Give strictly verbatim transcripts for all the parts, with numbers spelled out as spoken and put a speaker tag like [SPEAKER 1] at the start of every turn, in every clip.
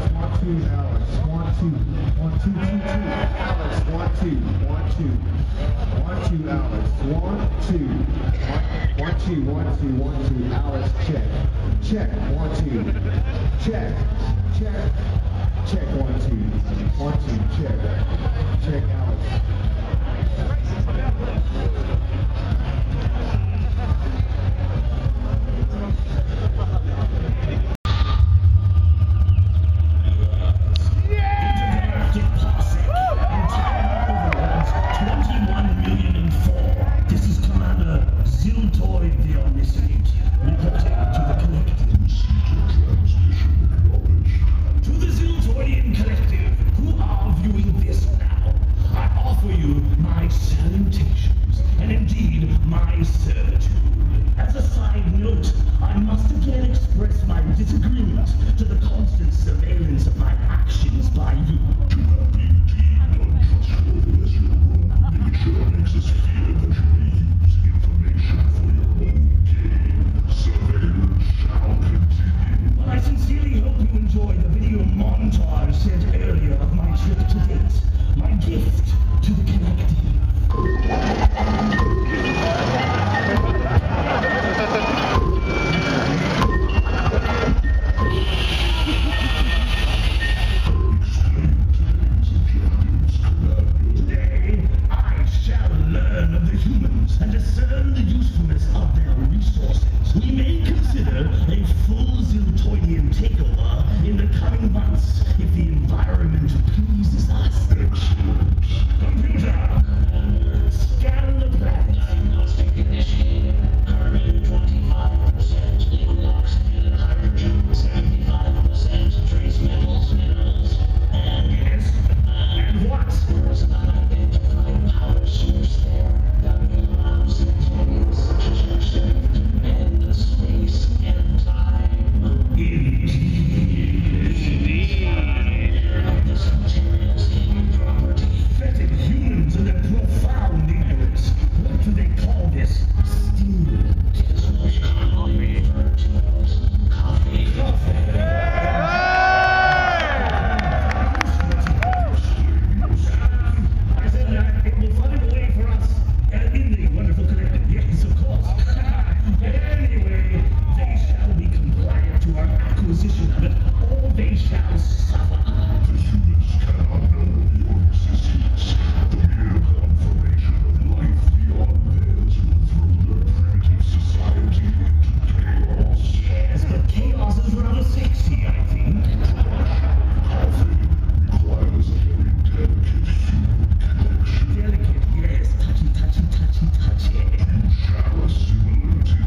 [SPEAKER 1] one, two, Alex, one, two, one, two, two, two, Alex, one, two, one, two, one, two, Alex, one, two, one, two, one, two, one, two, Alex, check, check, one, two, check, check, check, one, two, one, two, check, check, Alex.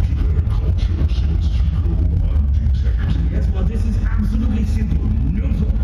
[SPEAKER 2] Yes, well, this is absolutely simple. No problem.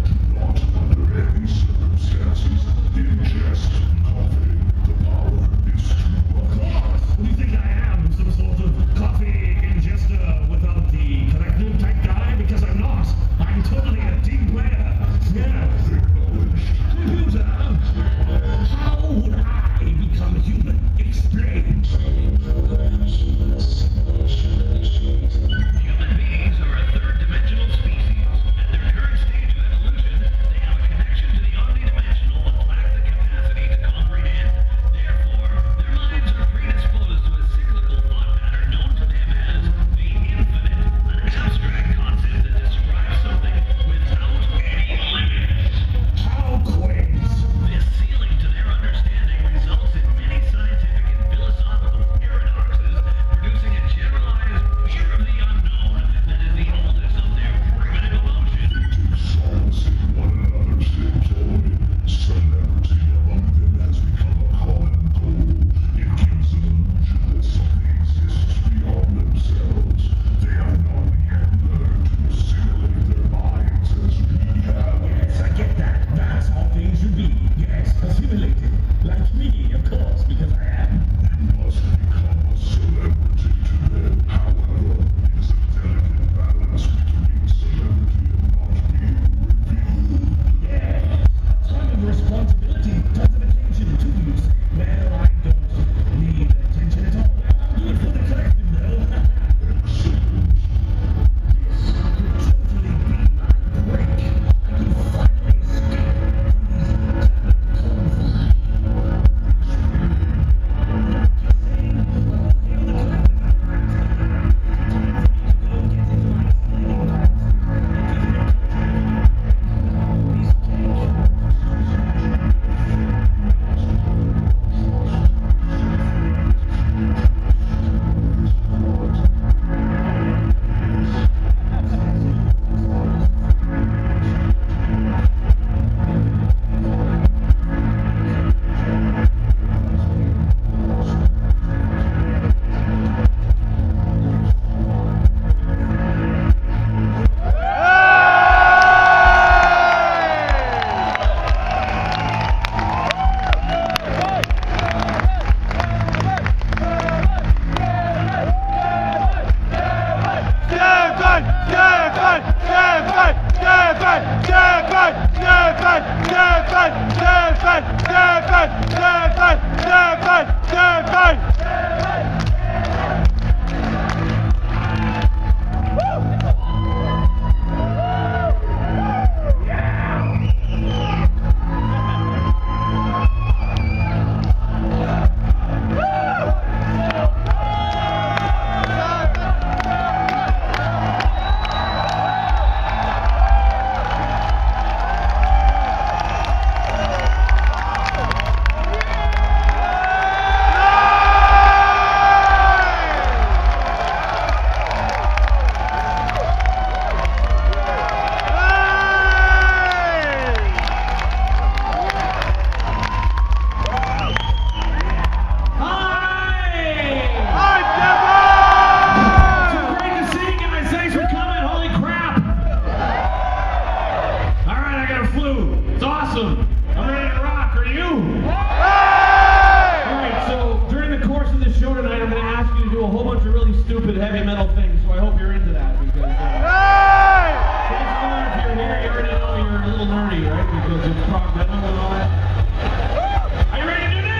[SPEAKER 2] Awesome. I'm ready to rock. Are you? All right, so during the course of this show tonight, I'm going to ask you to do a whole bunch of really stupid heavy metal things, so I hope you're into that. Because uh, chances are if you're here, you already know you're a little nerdy, right? Because it's prog metal and all that. Are you ready to do this?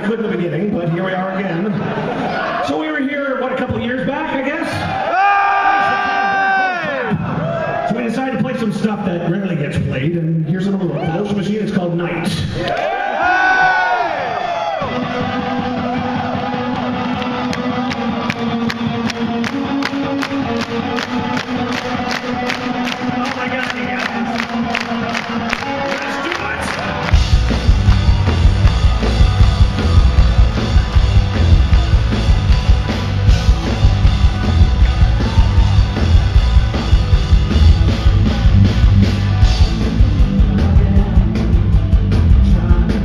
[SPEAKER 2] I could in the beginning, but here we are again. So we were here, what, a couple of years back, I guess? So we decided to play some stuff that rarely gets played, and here's another one. For those machine, it's called Night. Oh my God, you guys. Let's do it. Trying to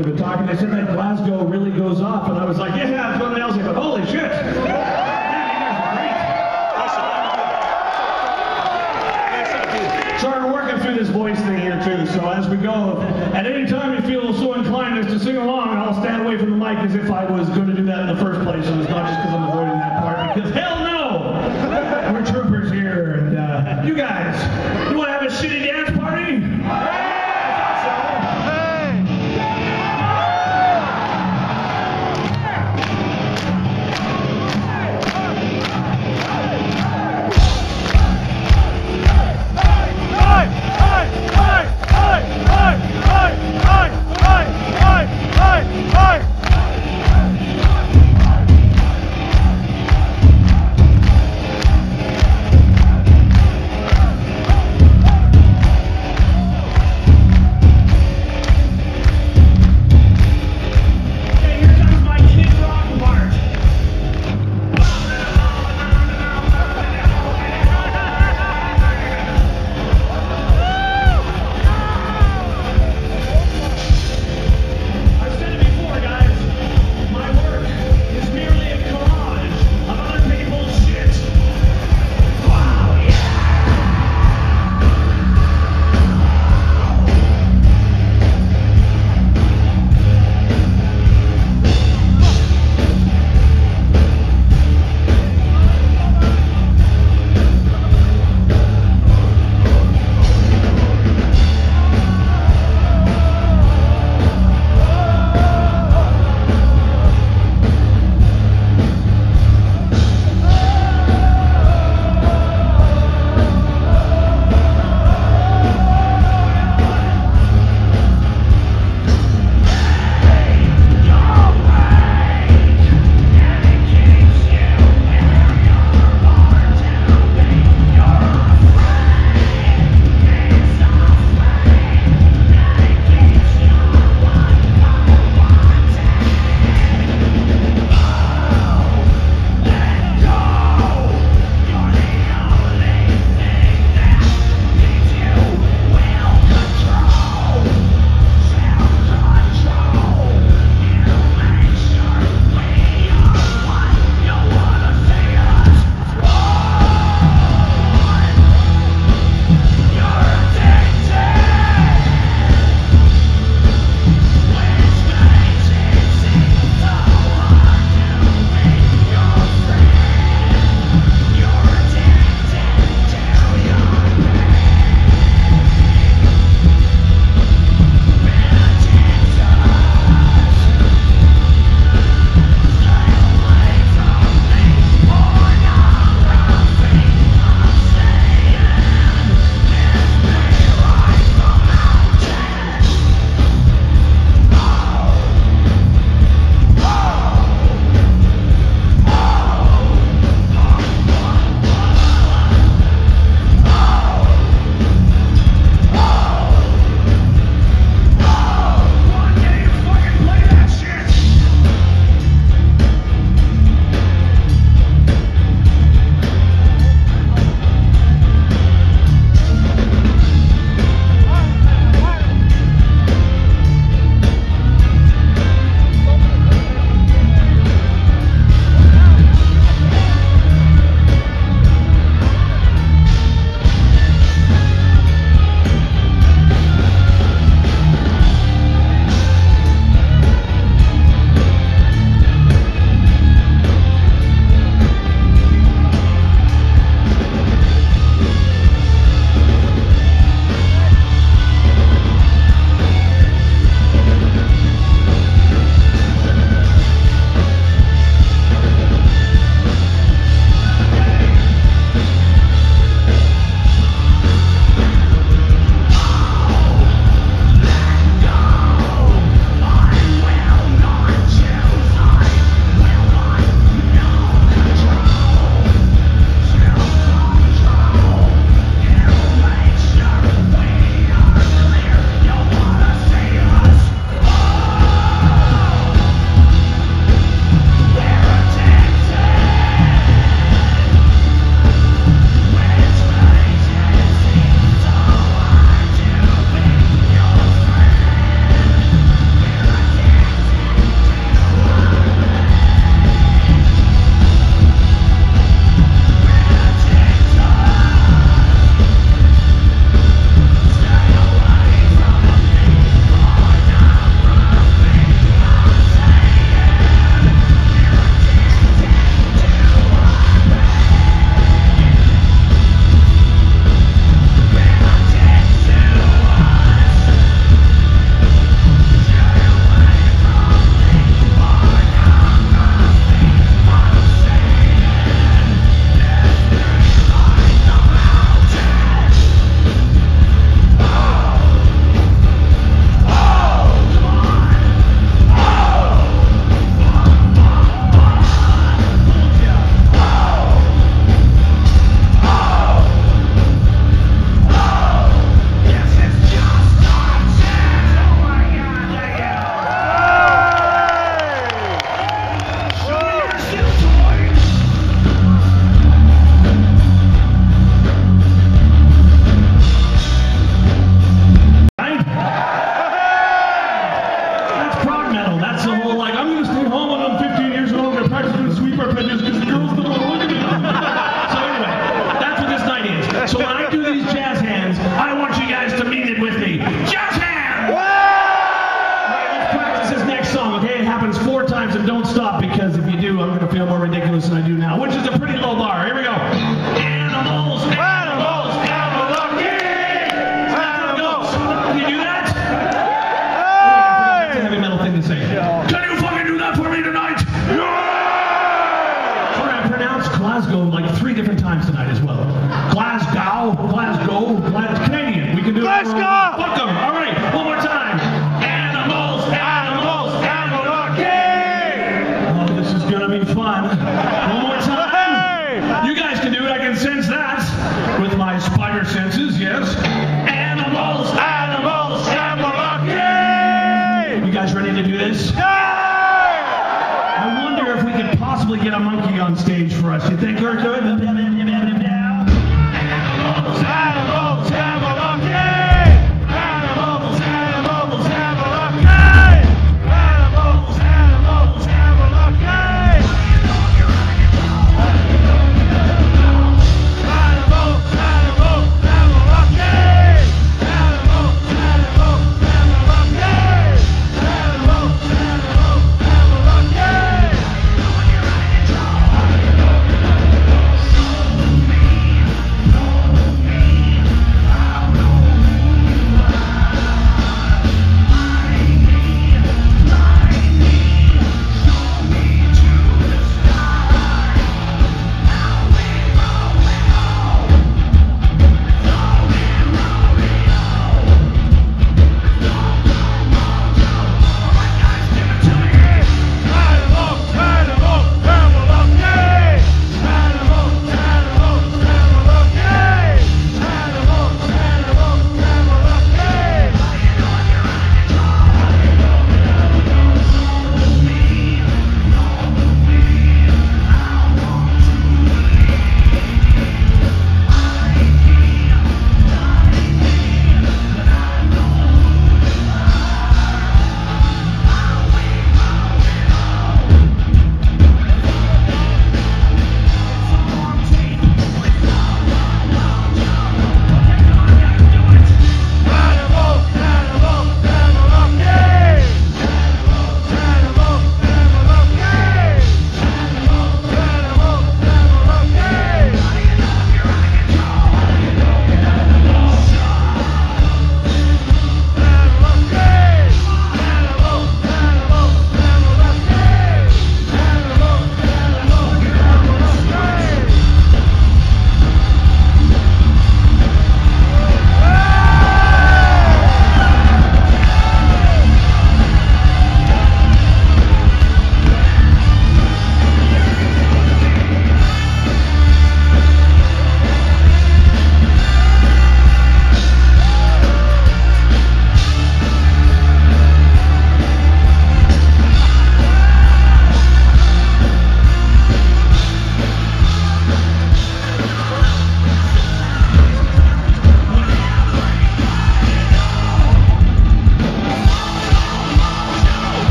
[SPEAKER 2] they've been talking. They said that Glasgow really goes off, and I was like, yeah, it's one else. I go, holy shit. Man, you guys are great. So we're working through this voice thing here too, so as we go, at any time you feel so inclined as to sing along, I'll stand away from the mic as if I was going to do that in the first place, and it's not just because I'm avoiding that part, because hell no! We're troopers here, and uh, you guys, you want to have a shitty dance party? because if you do, I'm going to feel more ridiculous than I do now, which is a pretty low bar. Here we go. Animals, animals, animals, animals. Can you do that? That's a heavy metal thing to say. Can you fucking do that for me tonight? We're going to pronounce Glasgow like three different times tonight as well. Glasgow, Glasgow, Glasgow, Canadian. We can do it.
[SPEAKER 3] Glasgow!
[SPEAKER 2] Fuck them. All right, one more time. Animals, animals, animals. Oh, this is going to be fun. One more time. You guys can do it. I can sense that with my spider senses, yes. Animals, animals, animals. You guys ready to do this? I wonder if we could possibly get a monkey on stage for us. You think we're good? Animals, animals, animals. Animals, animals, animals. Animals, animals, animals.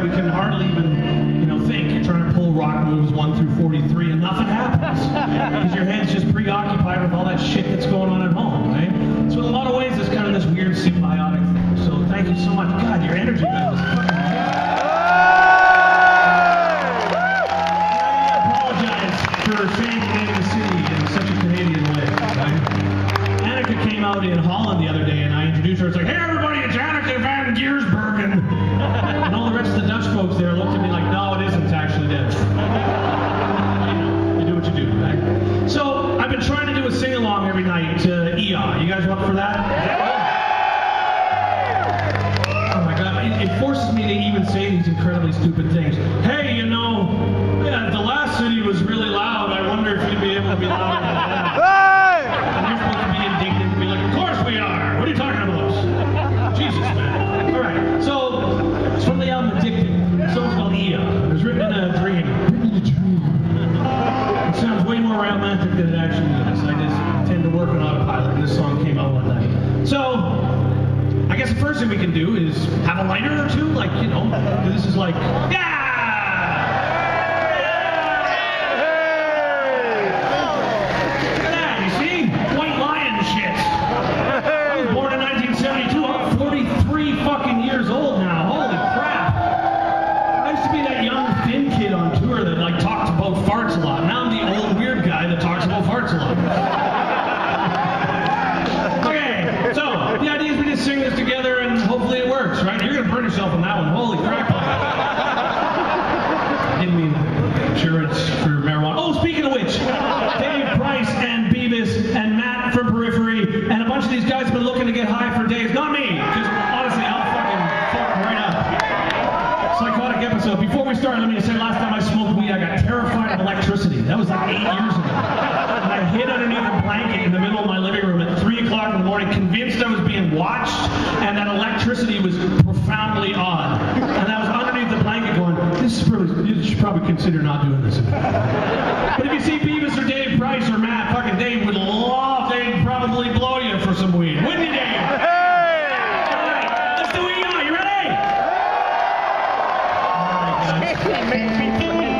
[SPEAKER 2] where you can hardly even, you know, think. You're trying to pull rock moves one through forty-three and nothing happens. Because your head's just preoccupied with all that shit that's going on at home, right? So in a lot of ways, it's kind of this weird symbiotic thing. So thank you so much. God, your energy level is fucking for saying name of the city in such a Canadian way. Right? Annika came out in Holland the other day and I introduced her. It's like, hey everybody, it's Annika van Giersbergen. And all the rest of the Dutch folks there looked at me like, no, it isn't actually dead. You know, you do what you do, right? So I've been trying to do a sing-along every night to E A. You guys up for that? Oh my God, it, it forces me to even say these incredibly stupid things. Hey, you know, yeah, the last city was really loud. I wonder if you'd be able to be louder than that.
[SPEAKER 3] Hey!
[SPEAKER 2] And you're supposed to be indignant and be like, of course we are. What are you talking about? Jesus, man. All right. So it's from the album Addicted. The song's called E A. It was written in a dream. Written in a dream. It sounds way more romantic than it actually is. I just tend to work on autopilot, and this song came out one night. So I guess the first thing we can do is have a lighter or two, like, you know, this is like, yeah! Yourself on that one. Holy crap. I didn't mean insurance for marijuana. Oh, speaking of which, Dave Price and Beavis and Matt from Periphery and a bunch of these guys have been looking to get high for days. Not me, because honestly, I'll fucking fuck right up. Psychotic episode. Before we start, let me just say, last time I smoked weed, I got terrified of electricity. That was like eight years ago. And I hid underneath a blanket in the middle of my living room at three o'clock in the morning, convinced I was being watched, and that electricity was profoundly odd. And I was underneath the blanket going, this is probably, you should probably consider not doing this. But if you see Beavis or Dave Price or Matt, fucking Dave would love, they'd probably blow you for some weed. Wouldn't you, Dave?
[SPEAKER 3] Hey!
[SPEAKER 2] All right, let's do E A. You ready? All right, guys.